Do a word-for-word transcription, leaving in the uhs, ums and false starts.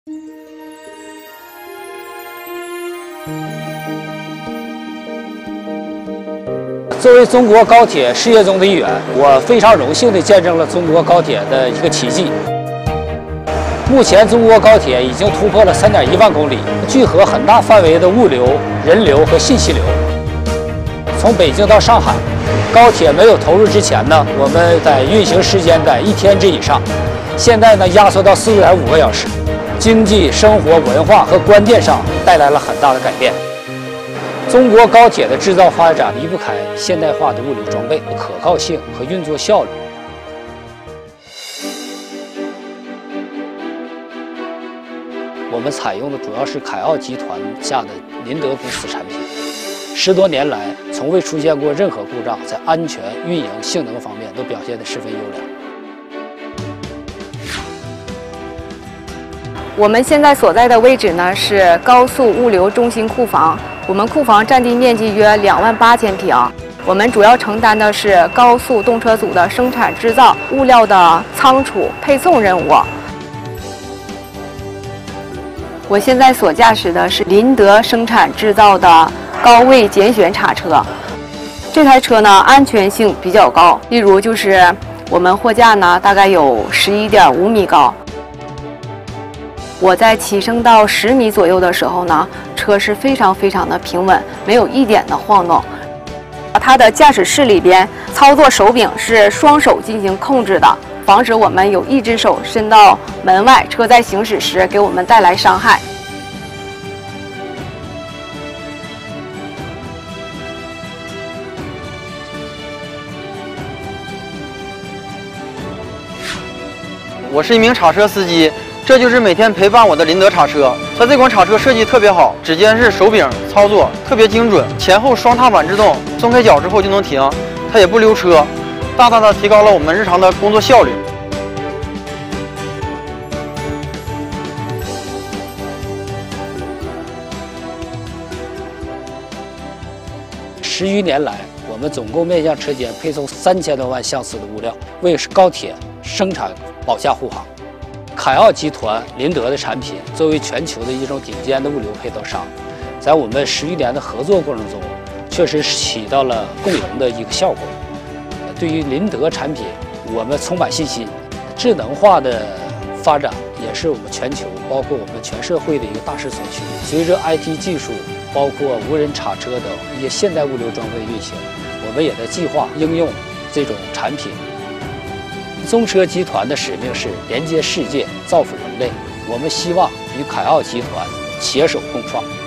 作为中国高铁事业中的一员，我非常荣幸地见证了中国高铁的一个奇迹。目前，中国高铁已经突破了三点一万公里，聚合很大范围的物流、人流和信息流。从北京到上海，高铁没有投入之前呢，我们在运行时间在一天之以上，现在呢压缩到四点五个小时，经济、生活、文化和观念上带来了很大的改变。中国高铁的制造发展离不开现代化的物流装备、可靠性和运作效率。我们采用的主要是凯奥集团下的林德公司产品，十多年来从未出现过任何故障，在安全、运营、性能方面都表现得十分优良。 我们现在所在的位置呢是高速物流中心库房，我们库房占地面积约两万八千平。我们主要承担的是高速动车组的生产制造、物料的仓储、配送任务。我现在所驾驶的是林德生产制造的高位拣选叉车，这台车呢安全性比较高，例如就是我们货架呢大概有十一点五米高。我在起升到十米左右的时候呢，车是非常非常的平稳，没有一点的晃动。它的驾驶室里边操作手柄是双手进行控制的，防止我们有一只手伸到门外，车在行驶时给我们带来伤害。 我是一名叉车司机。这就是每天陪伴我的林德叉车，它这款叉车设计特别好，指尖式手柄操作特别精准，前后双踏板制动，松开脚之后就能停，它也不溜车，大大的提高了我们日常的工作效率。 十余年来，我们总共面向车间配送三千多万相似的物料，为高铁生产保驾护航。凯奥集团林德的产品作为全球的一种顶尖的物流配套商，在我们十余年的合作过程中，确实起到了共赢的一个效果。对于林德产品，我们充满信心。智能化的发展也是我们全球，包括我们全社会的一个大势所趋。随着 I T 技术，包括无人叉车等一些现代物流装备的运行，我们也在计划应用这种产品。中车集团的使命是连接世界，造福人类。我们希望与凯奥集团携手共创。